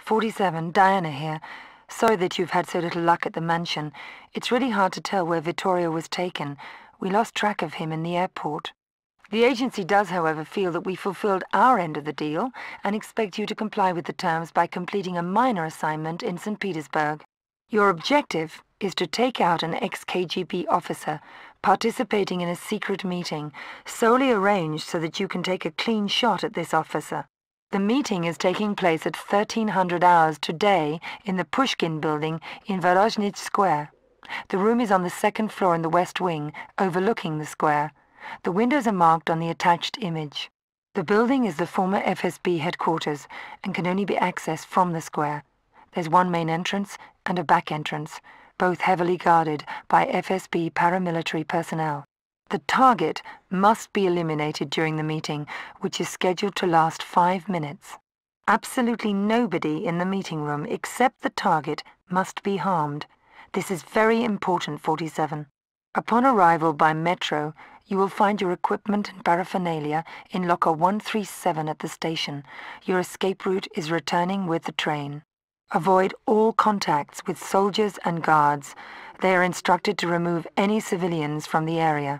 47, Diana here. Sorry that you've had so little luck at the mansion. It's really hard to tell where Vittorio was taken. We lost track of him in the airport. The agency does, however, feel that we fulfilled our end of the deal and expect you to comply with the terms by completing a minor assignment in St. Petersburg. Your objective is to take out an ex-KGB officer participating in a secret meeting, solely arranged so that you can take a clean shot at this officer. The meeting is taking place at 1300 hours today in the Pushkin building in Voronezh Square. The room is on the second floor in the west wing, overlooking the square. The windows are marked on the attached image. The building is the former FSB headquarters and can only be accessed from the square. There's one main entrance and a back entrance, both heavily guarded by FSB paramilitary personnel. The target must be eliminated during the meeting, which is scheduled to last 5 minutes. Absolutely nobody in the meeting room except the target must be harmed. This is very important, 47. Upon arrival by metro, you will find your equipment and paraphernalia in locker 137 at the station. Your escape route is returning with the train. Avoid all contacts with soldiers and guards. They are instructed to remove any civilians from the area.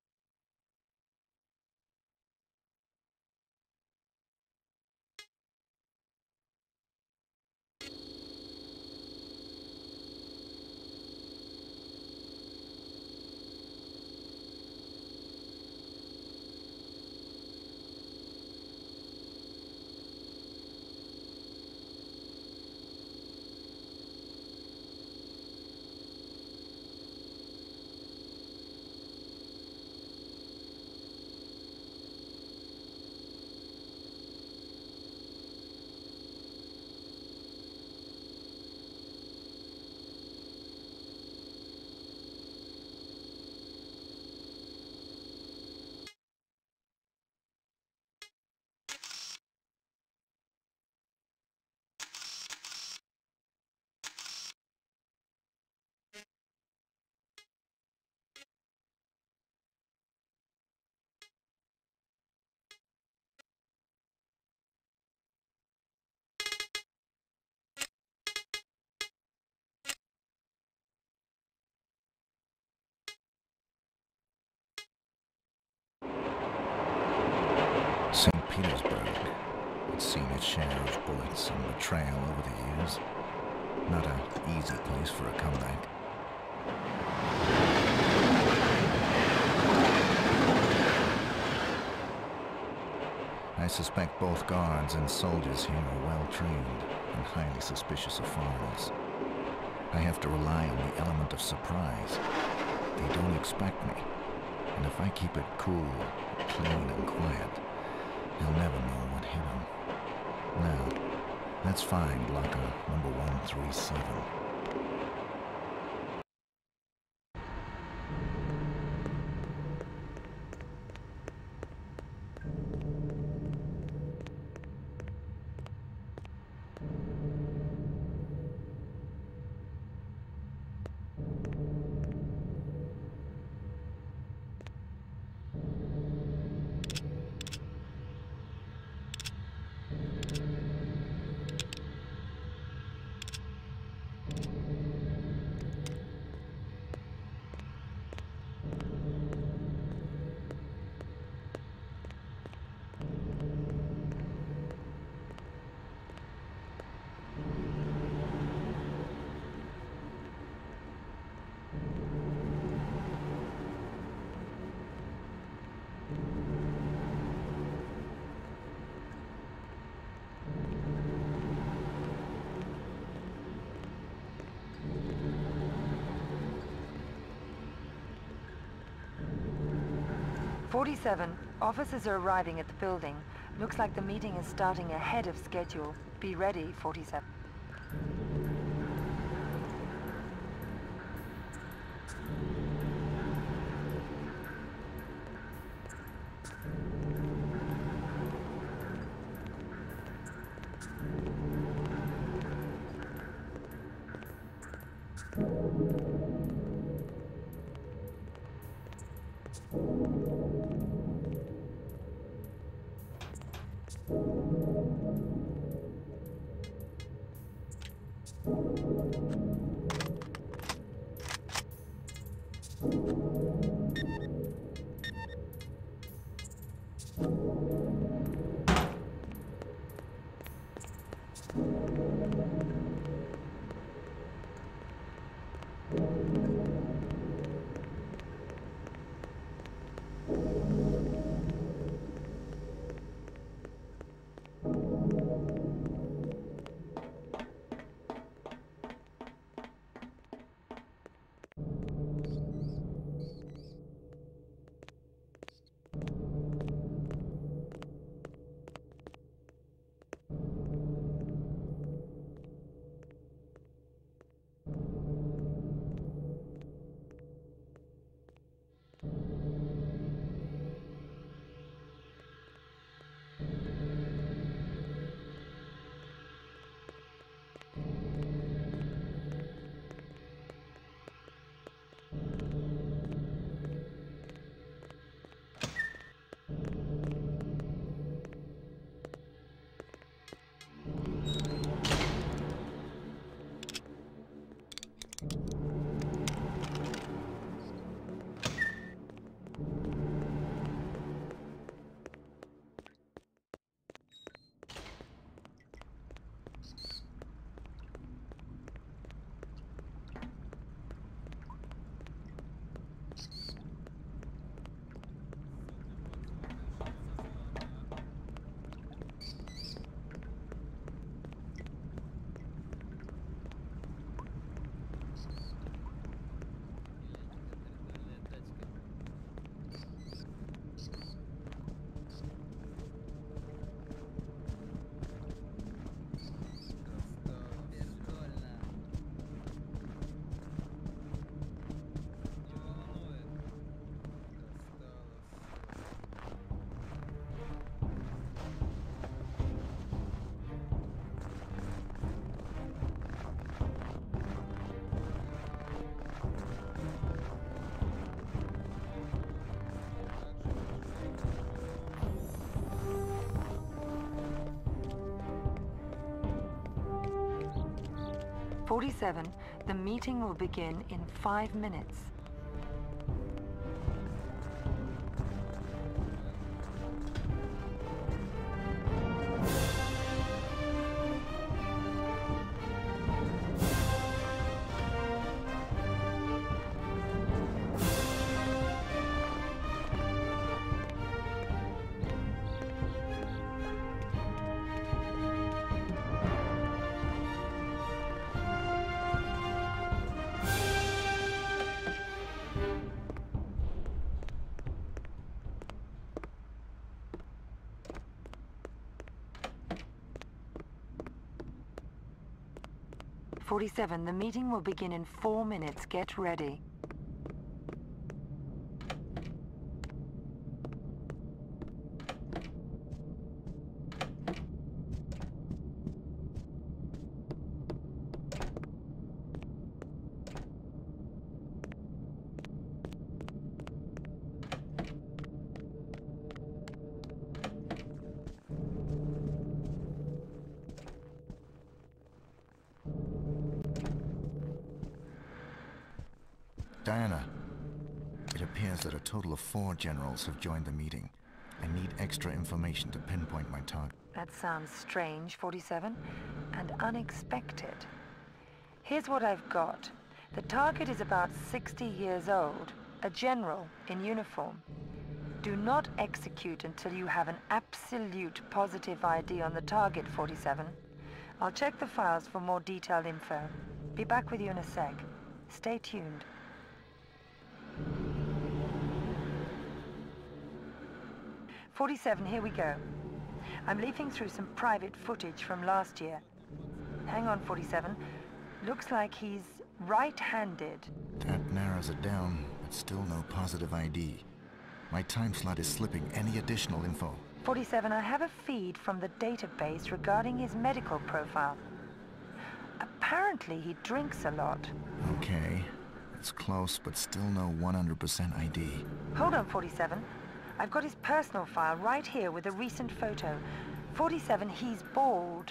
St. Petersburg. It's seen its share of bullets and betrayal over the years. Not an easy place for a comeback. I suspect both guards and soldiers here are well trained and highly suspicious of foreigners. I have to rely on the element of surprise. They don't expect me, and if I keep it cool, clean, and quiet, they'll never know what hit them. Now, let's find locker number 137. Officers are arriving at the building. Looks like the meeting is starting ahead of schedule. Be ready, 47. 47, the meeting will begin in 5 minutes. The meeting will begin in 4 minutes. Get ready. Diana, it appears that a total of 4 generals have joined the meeting. I need extra information to pinpoint my target. That sounds strange, 47, and unexpected. Here's what I've got. The target is about 60 years old, a general in uniform. Do not execute until you have an absolute positive ID on the target, 47. I'll check the files for more detailed info. Be back with you in a sec. Stay tuned. 47, here we go. I'm leafing through some private footage from last year. Hang on, 47. Looks like he's right-handed. That narrows it down, but still no positive ID. My time slot is slipping. Any additional info? 47, I have a feed from the database regarding his medical profile. Apparently he drinks a lot. Okay. It's close, but still no 100% ID. Hold on, 47. I've got his personal file right here with a recent photo. 47, he's bald.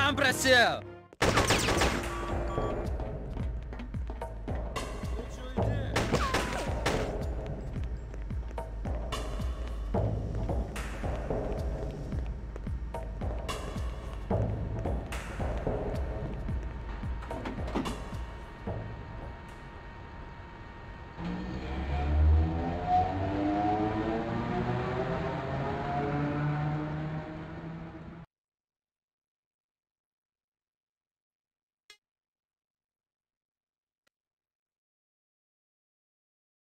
сам просил!